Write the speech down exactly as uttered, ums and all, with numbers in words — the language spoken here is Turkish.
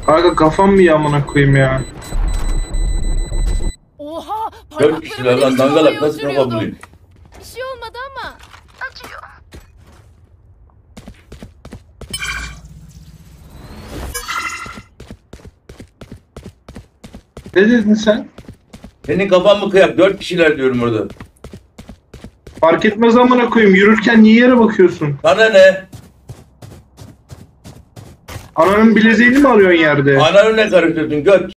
Kanka kafam mı yamına koyayım ya? Oha! Dört kişiler lan Parmaklarımın dangalak hepsini nasıl kafa ısırıyordum. bulayım? Bir şey olmadı ama. Acıyor. Ne dedin sen? Senin kafan mı kıyak? Dört kişiler diyorum orada. Fark etmez amına koyayım. Yürürken niye yere bakıyorsun? Sana ne? Ananın bileziğini mi arıyorsun yerde? Ananı ne karıştırdın göt?